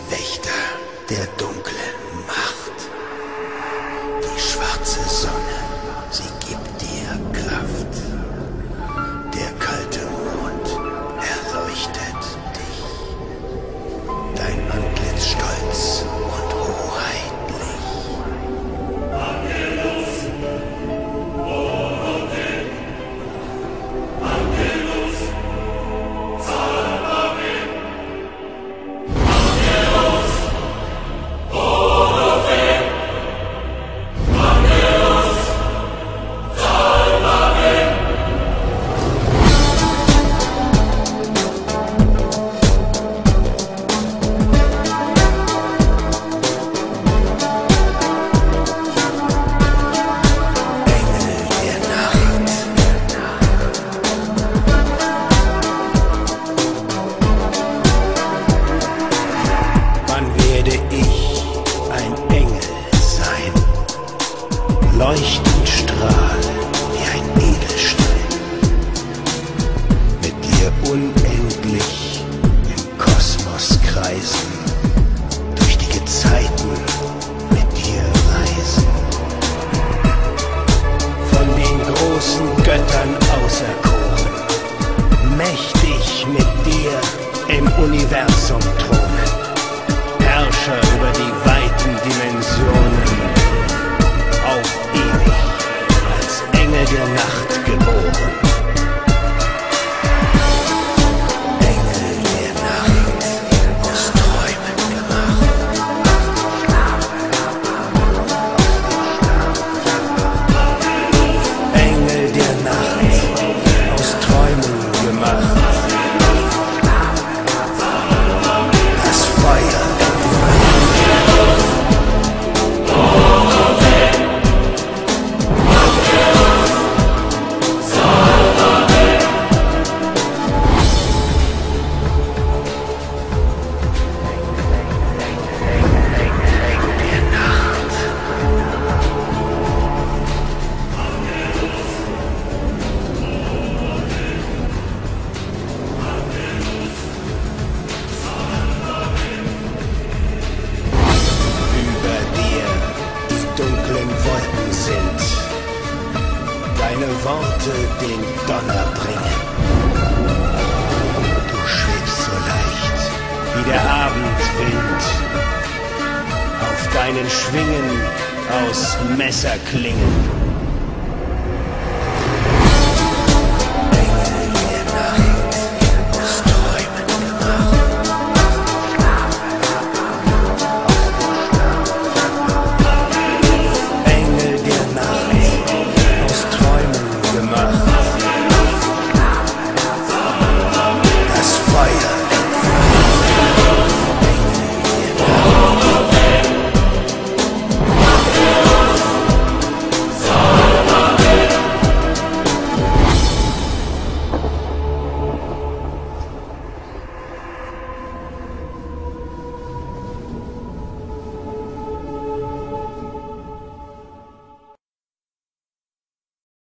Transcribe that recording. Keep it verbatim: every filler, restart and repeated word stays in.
Wächter der dunklen Macht. Die schwarze Sonne, sie gibt dir Kraft. Der kalte Mond erleuchtet dich. Dein Antlitz stolz und hoheitlich. Angelus, Orote, Angelus, Salvame. Angelus, Orote, Angelus, Salvame. Leuchtend strahlen wie ein Edelstein, mit dir unendlich im Kosmos kreisen, durch die Gezeiten mit dir reisen, von den großen Göttern auserkoren, mächtig mit dir im Universum thronen, Herrscher über die weiten Dimensionen, auf ewig, als Engel der Nacht geboren. Engel der Nacht, aus Träumen gemacht. Engel der Nacht, aus Träumen gemacht. Das Feuer Wolken sind, deine Worte den Donner bringen. Du schwebst so leicht wie der Abendwind, auf deinen Schwingen aus Messerklingen.